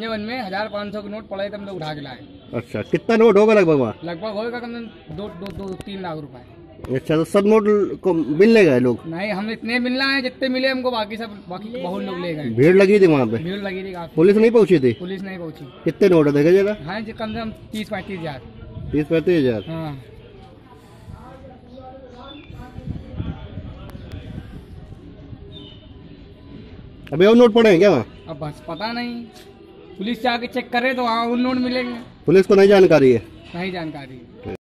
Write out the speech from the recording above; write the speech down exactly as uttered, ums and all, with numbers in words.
One में हजार पाँच सौ के नोट पड़े थे, हम लोग उठा के लाए। अच्छा, कितना नोट होगा लगभग वहाँ? लगभग होगा कम से कम दो दो दो तीन लाख रुपए। अच्छा, तो सब नोट को मिलने गए लोग? नहीं, हम इतने मिलना है जितने मिले हमको, बाकी सब बाकी बहुत लोग ले गए। भीड़ लगी थी वहाँ पे? भीड़ लगी थी काफी। पुलिस नहीं पहुँची थी? पुलिस नहीं पहुँची। कितने नोट है देखे जरा? हाँ जी, कम से कम तीस पैंतीस हजार। तीस पैंतीस हजार हाँ। अभी और नोट पड़े हैं क्या वहाँ? अब बस पता नहीं, पुलिस जाके चेक करे तो वहाँ उन नोट मिलेंगे। पुलिस को नहीं जानकारी है? नहीं जानकारी।